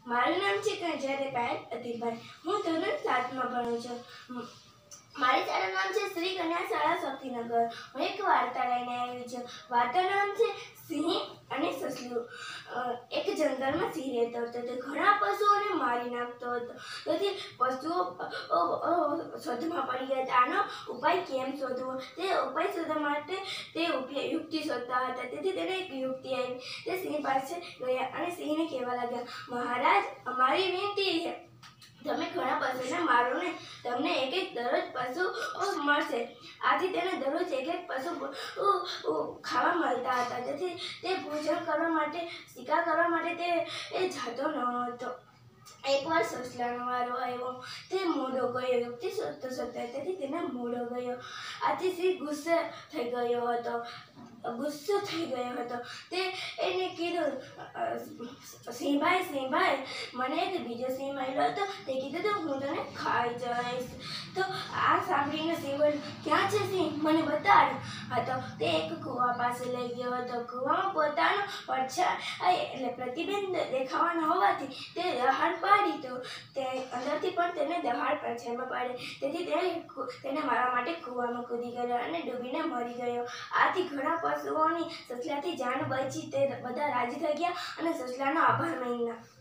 મારું નામ છે કંજારે પાયલ અતિભાઈ. હું ધોરણ 7માં ભણું છું. મારી શાળાનું નામ છે શ્રી કન્યા શાળા શક્તિનગર. હું એક વાર્તા લઈને આવી છું. વાર્તાનું નામ છે સિંહ અને સસલું. એક જંગલમાં સિંહ રહેતો હતો. તે ઘણા પશુઓને મારી નાખતો હતો. તેથી પશુઓ શોધમાં પડી ગયા હતા. આનો ઉપાય કેમ શોધવો તે ઉપાય શોધવા માટે તે યુક્તિ શોધતા હતા. તેથી તેને એક યુક્તિ આવી. તે સિંહ પાસે ગયા અને સિંહને કહેવા લાગ્યા, મહારાજ, અમારી વિનંતી છે, તમે ઘણા પશુને મારો ને, તમને એક એક દરરોજ પશુ મળશે. આથી તેને દરરોજ એક એક પશુ ખાવા મળતા હતા. તેથી તે ભોજન કરવા માટે, શિકાર કરવા માટે તે જતો ન હતો. એકવાર સસલાનો વારો આવ્યો. તે મોડો ગયો. યુક્તિ શોધતો શોધતો, તેથી તેને મોડો ગયો. આથી સિંહ ગુસ્સે થઈ ગયો હતો. તે એને કીધું, સિંહભાઈ, મને એક બીજો સિંહ મળ્યો હતો. તે કીધું તો હું તને ખાઈ જઈશ. તો આ સાંભળીને સિંહ બોલ્યો, ક્યાં છે સિંહ, મને બતાડ. હતો તે એક કૂવા પાસે લઈ ગયો હતો. કૂવામાં પોતાનો પડછાયો એટલે પ્રતિબિંબ દેખાવાનો હોવાથી તે દહાડ પાડી. તો તે અંદરથી પણ તેને દહાડ પડછાયામાં પાડી. તેથી તેને મારવા માટે કૂવામાં કૂદી ગયો અને ડૂબીને મરી ગયો. આથી ઘણા પશુઓની સસલાથી જાન બચી. તે બધા રાજી થઈ ગયા અને સસલાનો આભાર માન્યા.